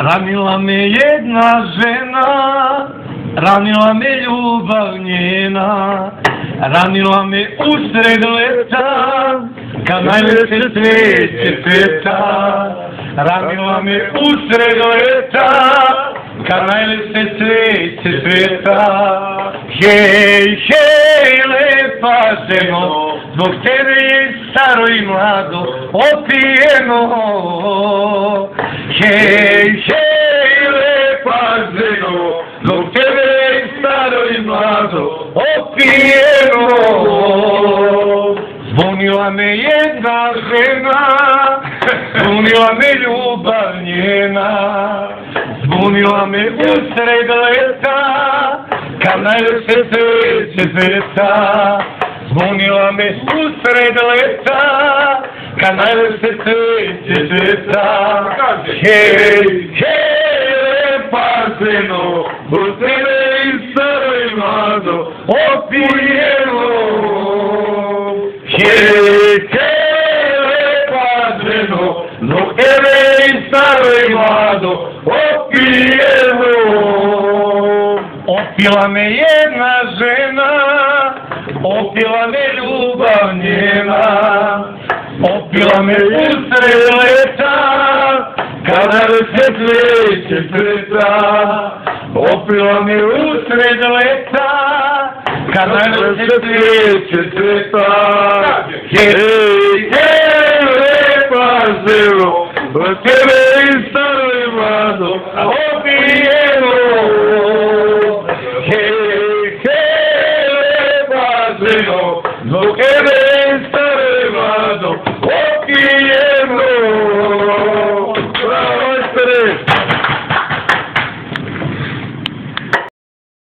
Ranila me jedna žena, ranila me ljubav njena, ranila me usred leta, kad najlepše cveće cveta. Ranila me usred leta, kad najlepše cveće cveta. Hej, hej, lepa ženo, zbog tebe je staro i mlado opijeno. Hej, hej, lepa ženo, zbog tebe je staro i mlado opijeno. Zvonila me jedna žena, zvonila me ljubav njena, zvonila me usred leta, kad najlepše cveće cveta. Zvonila me usred leta, kad najlepše cveće cveta. Hej, hej, lepa ženo, zbog tebe i staro i mlado opijeno. Hej, hej, lepa ženo, zbog tebe i staro i mlado opijeno. Opila me jedna žena, opila me ljubav njena, opila me usred leta, kada se cveće cveta. Opila me usred leta, kada se cveće cveta. Hej, hej, lepa ženo, zbog tebe i staro i mlado opijeno.